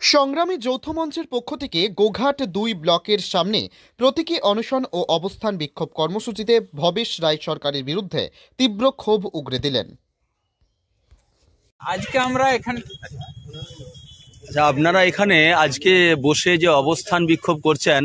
সংগ্রামী যৌথ মঞ্চের পক্ষ থেকে গোঘাট ২ ব্লকের সামনে প্রতীকী অনশন ও অবস্থান বিক্ষোভ কর্মসূচিতে ভবেশ রায় সরকারের বিরুদ্ধে তীব্র ক্ষোভ উগরে দিলেন। আজকে আমরা এখানে আপনারা এখানে আজকে বসে যে অবস্থান বিক্ষোভ করছেন,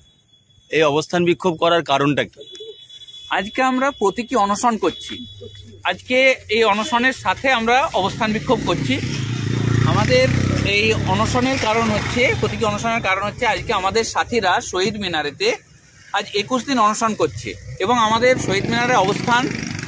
এই অবস্থান বিক্ষোভ করার কারণটা কি? আজকে আমরা প্রতীকী অনশন করছি। আজকে এই অনশনের সাথে আমরা অবস্থান বিক্ষোভ করছি। আমাদের এই অনশনের কারণ হচ্ছে, প্রতীকী অনশনের কারণ হচ্ছে আজকে আমাদের সাথীরা শহীদ মিনারেতে আজ ২১ দিন অনশন করছে এবং আমাদের শহীদ মিনারের অবস্থান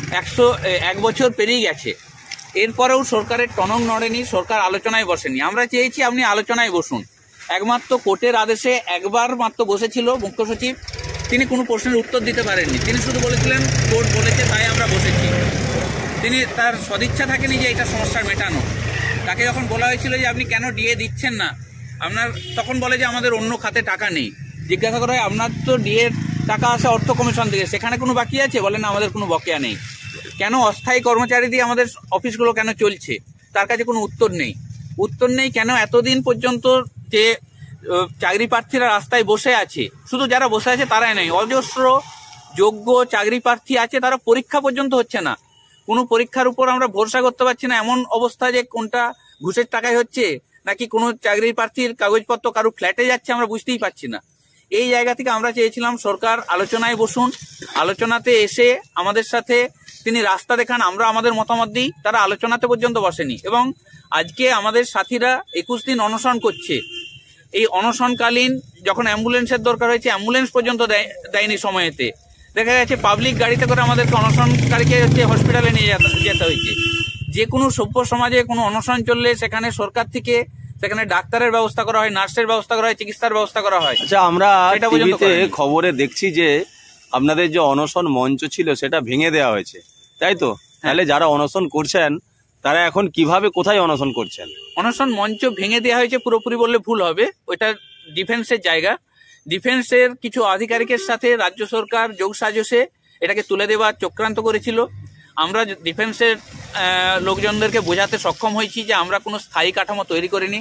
১০১ বছর পেরিয়ে গেছে। এরপরেও সরকারের টনক নড়েনি, সরকার আলোচনায় বসেনি। আমরা চেয়েছি আপনি আলোচনায় বসুন। একমাত্র কোর্টের আদেশে একবার মাত্র বসেছিল মুখ্য সচিব, তিনি কোনো প্রশ্নের উত্তর দিতে পারেননি। তিনি শুধু বলেছিলেন কোর্ট বলেছে তাই আমরা বসেছি। তিনি তার সদিচ্ছা থাকেনি যে এটা সমস্যার মেটানো। তাকে যখন বলা হয়েছিল যে আপনি কেন ডিএ দিচ্ছেন না, আপনার তখন বলে যে আমাদের অন্য খাতে টাকা নেই। জিজ্ঞাসা করা হয় আপনার তো ডিএ টাকা আসে অর্থ কমিশন থেকে, সেখানে কোনো বাকি আছে? বলেন আমাদের কোনো বকেয়া নেই। কেন অস্থায়ী কর্মচারী দিয়ে আমাদের অফিসগুলো কেন চলছে, তার কাছে কোনো উত্তর নেই। কেন এতদিন পর্যন্ত যে চাকরি প্রার্থীরা রাস্তায় বসে আছে, শুধু যারা বসে আছে তারাই নয়, অজস্র যোগ্য চাকরি প্রার্থী আছে, তারা পরীক্ষা পর্যন্ত হচ্ছে না। কোনো পরীক্ষার উপর আমরা ভরসা করতে পারছি না। এমন অবস্থা যে কোনটা ঘুষের টাকায় হচ্ছে নাকি কোনো চাকরি প্রার্থীর কাগজপত্র কারো ফ্ল্যাটে যাচ্ছে আমরা বুঝতেই পারছি না। এই জায়গা থেকে আমরা চেয়েছিলাম সরকার আলোচনায় বসুন, আলোচনাতে এসে আমাদের সাথে তিনি রাস্তা দেখান, আমরা আমাদের মতামত দিই। তারা আলোচনাতে পর্যন্ত বসেনি এবং আজকে আমাদের সাথীরা ২১ দিন অনশন করছে। এই অনশনকালীন যখন অ্যাম্বুলেন্সের দরকার হয়েছে, অ্যাম্বুলেন্স পর্যন্ত দেয়নি সময়েতে। দেখা গেছে পাবলিক গাড়িতে করে আমাদেরকে অনশনকারীকে হসপিটালে নিয়ে যেতে হয়েছে। যে কোনো সভ্য সমাজে কোনো অনশন চললে সেখানে সরকার থেকে সেখানে ডাক্তারের ব্যবস্থা করা হয়, নার্সের ব্যবস্থা করা হয়, চিকিৎসার ব্যবস্থা করা হয়। আচ্ছা, আমরা টিভিতে খবরে দেখছি যে আপনাদের যে অনশন মঞ্চ ছিল সেটা ভেঙে দেওয়া হয়েছে, তাই তো? তাহলে যারা অনশন করছেন তারা এখন কিভাবে, কোথায় অনশন করছেন? অনশন মঞ্চ ভেঙে দেওয়া হয়েছে পুরোপুরি বললে ভুল হবে। ওইটা ডিফেন্সের জায়গা। ডিফেন্সের কিছু আধিকারিকের সাথে রাজ্য সরকার যোগ সাজসে এটাকে তুলে দেওয়ার চক্রান্ত করেছিল। আমরা ডিফেন্সের লোকজনদেরকে বোঝাতে সক্ষম হয়েছি যে আমরা কোনো স্থায়ী কাঠামো তৈরি করিনি।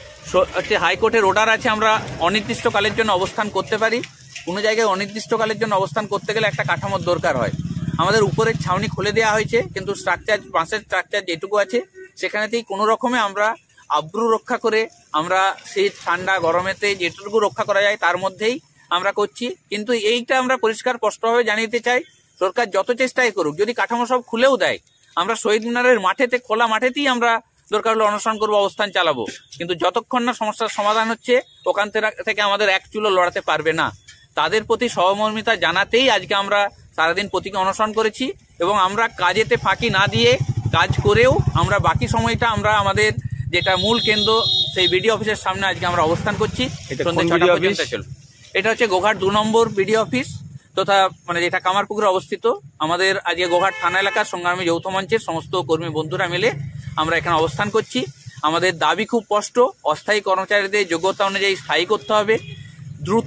হাইকোর্টের অর্ডার আছে, আমরা অনির্দিষ্টকালের জন্য অবস্থান করতে পারি। কোনো জায়গায় অনির্দিষ্টকালের জন্য অবস্থান করতে গেলে একটা কাঠামোর দরকার হয়। আমাদের উপরের ছাউনি খুলে দেওয়া হয়েছে, কিন্তু স্ট্রাকচার, বাঁশের স্ট্রাকচার যেটুকু আছে সেখানেতেই কোনো রকমে আমরা আব্রু রক্ষা করে আমরা সেই ঠান্ডা গরমেতে যেটুকু রক্ষা করা যায় তার মধ্যেই আমরা করছি। কিন্তু এইটা আমরা পরিষ্কার স্পষ্টভাবে জানিয়ে চাই, সরকার যত চেষ্টাই করুক, যদি কাঠামো সব খুলেও দেয়, আমরা শহীদ মিনারের মাঠেতে, খোলা মাঠেতেই আমরা দরকার হলে অনশন করবো, অবস্থান চালাবো। কিন্তু যতক্ষণ না সমস্যার সমাধান হচ্ছে ওখান থেকে আমাদের এক চুলো লড়াতে পারবে না। তাদের প্রতি সহমর্মিতা জানাতেই আজকে আমরা সারাদিন প্রতীকী অনশন করেছি এবং আমরা কাজেতে ফাঁকি না দিয়ে কাজ করেও আমরা বাকি সময়টা আমরা আমাদের যেটা মূল কেন্দ্র সেই বিডিও অফিসের সামনে আজকে আমরা অবস্থান করছি। সন্ধ্যে ৬টা পর্যন্ত চলবে। এটা হচ্ছে গোঘাট ২ নম্বর বিডিও অফিস, তথা যেটা কামারপুকুরে অবস্থিত। আমাদের আজকে গোঘাট থানা এলাকার সংগ্রামী যৌথ মঞ্চের সমস্ত কর্মী বন্ধুরা মিলে আমরা এখানে অবস্থান করছি। আমাদের দাবি খুব স্পষ্ট, অস্থায়ী কর্মচারীদের যোগ্যতা অনুযায়ী স্থায়ী করতে হবে, দ্রুত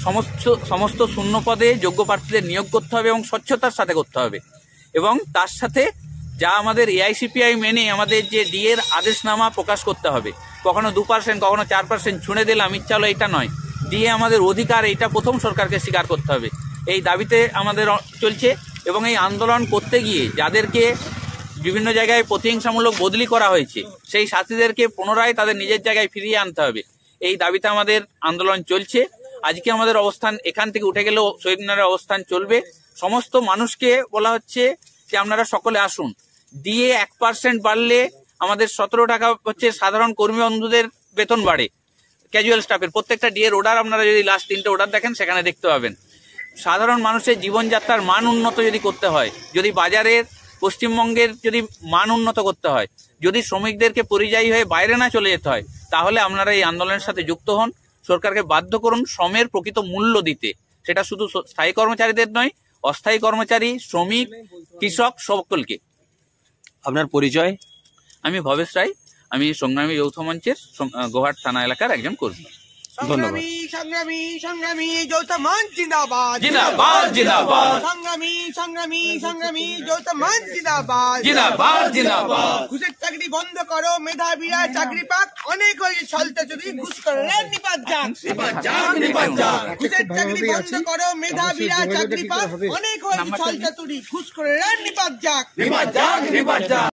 সমস্ত শূন্য পদে যোগ্য প্রার্থীদের নিয়োগ করতে হবে এবং স্বচ্ছতার সাথে করতে হবে। এবং তার সাথে যা আমাদের এআইসিপিআই মেনে আমাদের যে ডিএর আদেশনামা প্রকাশ করতে হবে, কখনো 2%, কখনো 4% ছুঁড়ে দিলাম ইচ্ছা হলো, এটা নয়। ডিএ আমাদের অধিকার, এটা প্রথম সরকারকে স্বীকার করতে হবে। এই দাবিতে আমাদের চলছে এবং এই আন্দোলন করতে গিয়ে যাদেরকে বিভিন্ন জায়গায় প্রতিহিংসামূলক বদলি করা হয়েছে, সেই সাথীদেরকে পুনরায় তাদের নিজের জায়গায় ফিরিয়ে আনতে হবে। এই দাবিতে আমাদের আন্দোলন চলছে। আজকে আমাদের অবস্থান এখান থেকে উঠে গেলেও শহীদ মিনারের অবস্থান চলবে। সমস্ত মানুষকে বলা হচ্ছে যে আপনারা সকলে আসুন। ডিএ 1% বাড়লে আমাদের 17 টাকা হচ্ছে সাধারণ কর্মী বন্ধুদের বেতন বাড়ে, ক্যাজুয়াল স্টাফের প্রত্যেকটা ডিএর অর্ডার আপনারা যদি লাস্ট 3টে অর্ডার দেখেন সেখানে দেখতে পাবেন। সাধারণ মানুষের জীবনযাত্রার মান উন্নত যদি করতে হয়, যদি বাজারের পশ্চিমবঙ্গের যদি মান উন্নত করতে হয়, যদি শ্রমিকদেরকে পরিযায়ী হয়ে বাইরে না চলে যেতে হয়, তাহলে আপনারা এই আন্দোলনের সাথে যুক্ত হন। সরকারকে বাধ্য করুন শ্রমের প্রকৃত মূল্য দিতে। সেটা শুধু স্থায়ী কর্মচারীদের নয়, অস্থায়ী কর্মচারী, শ্রমিক, কৃষক, সকলকে। আপনার পরিচয়? আমি ভবেশ রায়, আমি সংগ্রামী যৌথ মঞ্চের গোঘাট থানা এলাকার একজন কর্মী। ধন্যবাদ। সংগ্রামী সংগ্রামী যৌথ মঞ্চ জিন্দাবাদ জিন্দাবাদ জিন্দাবাদ সংগ্রামী যৌথ মঞ্চ জিন্দাবাদ জিন্দাবাদ জিন্দাবাদ ঘুষের চাকরি বন্ধ করো, মেধাবীরা চাকরি পাক, অনেক হয়েছে ছলতে যদি ঘুষ করে নিপাত যাক ঘুষের চাকরি বন্ধ করো, মেধাবীরা চাকরি পাক, অনেক হয়েছে ছলতে যদি ঘুষ করে নিপাত যাক